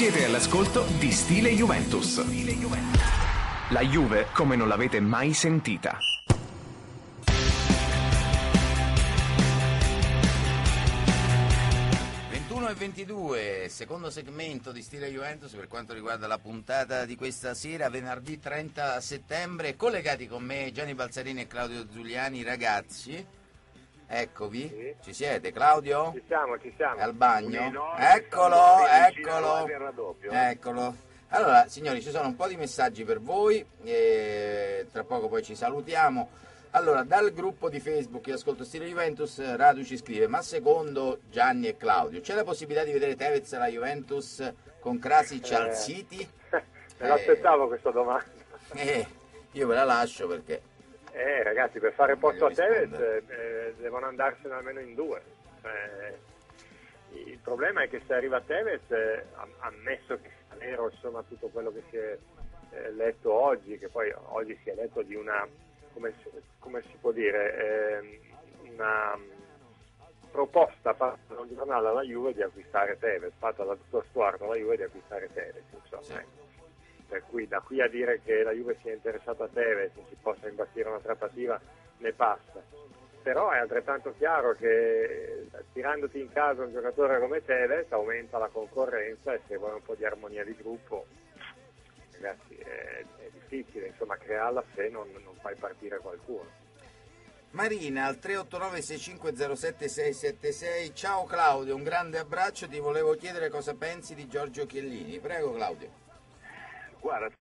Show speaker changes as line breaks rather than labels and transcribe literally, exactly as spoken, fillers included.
Siete all'ascolto di Stile Juventus. La Juve come non l'avete mai sentita.
ventuno e ventidue, secondo segmento di Stile Juventus per quanto riguarda la puntata di questa sera, venerdì trenta settembre. Collegati con me Gianni Balzarini e Claudio Giuliani, ragazzi. Eccovi, sì. Ci siete? Claudio?
Ci siamo, ci siamo.
È al bagno? Eccolo, eccolo, eccolo. Allora, signori, ci sono un po' di messaggi per voi, e tra poco poi ci salutiamo. Allora, dal gruppo di Facebook Io Ascolto Stile Juventus, Radu ci scrive: ma secondo Gianni e Claudio c'è la possibilità di vedere Tevez alla Juventus con Krasic eh, al City?
Me l'aspettavo eh, questa domanda.
Eh, io ve la lascio perché...
Eh ragazzi, per fare posto a Tevez eh, devono andarsene almeno in due. Eh, il problema è che se arriva Tevez, eh, ammesso che sia vero insomma tutto quello che si è eh, letto oggi, che poi oggi si è letto di una, come, come si può dire, eh, una proposta fatta da un giornale alla Juve di acquistare Tevez, fatta da tutto sguardo alla Juve di acquistare Tevez, insomma. Sì. Per cui da qui a dire che la Juve sia interessata a Tevez e si possa imbastire una trattativa ne passa. Però è altrettanto chiaro che tirandoti in casa un giocatore come Tevez aumenta la concorrenza e se vuoi un po' di armonia di gruppo, ragazzi, è, è difficile insomma crearla se non, non fai partire qualcuno.
Marina al tre otto nove sei cinque zero sette sei sette sei. Ciao Claudio, un grande abbraccio, ti volevo chiedere cosa pensi di Giorgio Chiellini. Prego Claudio.
Guarda,